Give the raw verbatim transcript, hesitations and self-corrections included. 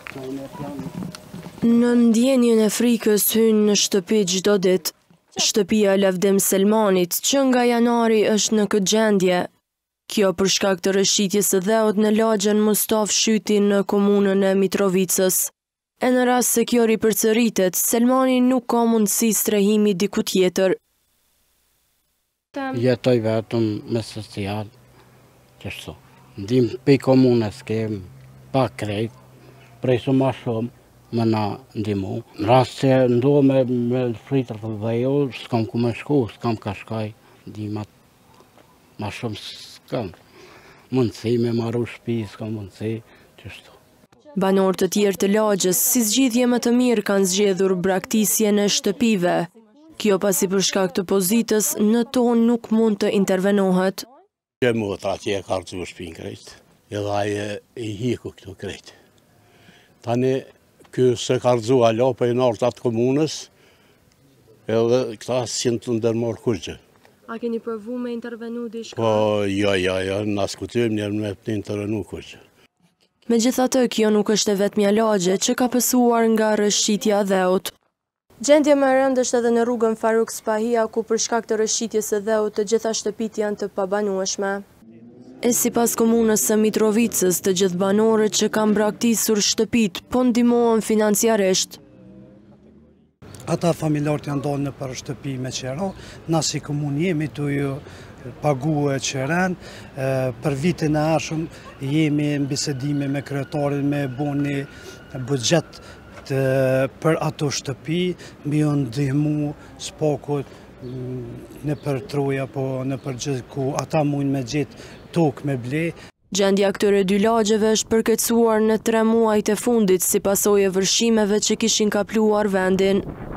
Në ndjenjën e frikës hyn në shtëpi çdo ditë. Shtëpia Lavdim Selmanit, që nga janari është në këtë gjendje. Kjo për shkak të rëshqitjes së dheut në lagjen Mustaf Shyti në komunën e Mitrovicës. E në rast se kjo ripërcëritet, Selmani nuk ka mundësi strehimi diku tjetër. Jetoj vetëm me social, qështu. Ndim për komunës kem, pa krejt, prej su ma shumë, më na ndimu. Në rast se ndohë me, me fritër të dhejo, s'kam ku me shku, s'kam ka shkaj, ndimat ma shumë s'kam. Mundësi me marru shpi, s'kam mundësi, qështu. Banor të tjerë të lagjës, si zgjidhje më të mirë kanë zgjedhur braktisje në shtëpive. Kjo pasi për shkak të pozitës, në tonë nuk mund të intervenohet. Që motra që e ka rëzu shpinë krejt, edhe aje i hiku këtu krejt. Tani, kjo se ka rëzu alo për i nartë atë komunës, edhe këta si në të ndërmorë kurgjë. A keni përvu me intervenu di shka? Po, jo, jo, jo, në askutim njërë me të intervenu kurgjë. Megjithatë, kjo nuk është e vetmja lagje që ka pësuar nga rëshqitja dheut. Gjendje më e rëndë është edhe në rrugën Faruk Spahia, ku për shkak të rëshqitjes së dheut të gjitha shtëpit janë të pabanueshme. E sipas komunës së Mitrovicës, të gjithë banorët që kanë braktisur shtëpit, po ndihmohen financiarisht. Ata familjarët janë dalë në për shtëpi me qera, na si komunë jemi të ju pagu e qeren, për vitin e arshëm jemi në bisedime me kryetarin me boni budget të, për ato shtëpi, mi ju ndihmu spakut në për troja, po në për gjithë ku ata mujnë me gjithë tokë me ble. Gjendja këtyre dy lagjeve është përkecuar në tre muajt e fundit si pasojë e vërshimeve që kishin kapluar vendin.